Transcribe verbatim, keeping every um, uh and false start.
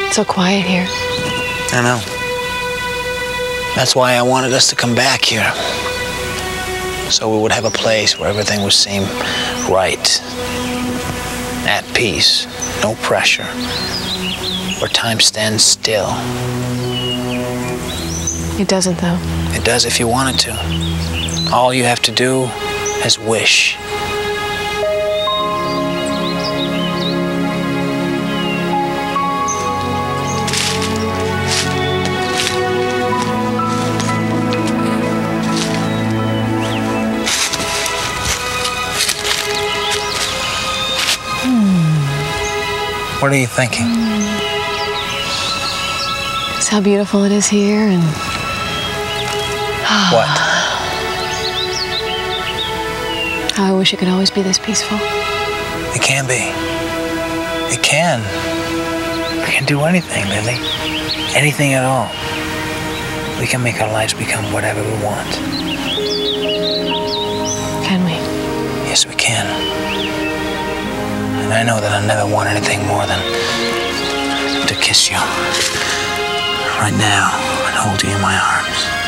It's so quiet here. I know. That's why I wanted us to come back here. So we would have a place where everything would seem right. At peace. No pressure. Where time stands still. It doesn't, though. It does if you want it to. All you have to do is wish. What are you thinking? It's how beautiful it is here, and... What? How I wish it could always be this peaceful. It can be. It can. We can do anything, Lily. Anything at all. We can make our lives become whatever we want. Can we? Yes, we can. And I know that I never want anything more than to kiss you right now and hold you in my arms.